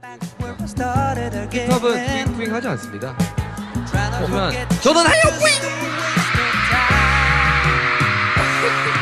힙합은 뿌잉뿌잉 하지 않습니다. 하지만 저는 해요 뿌잉!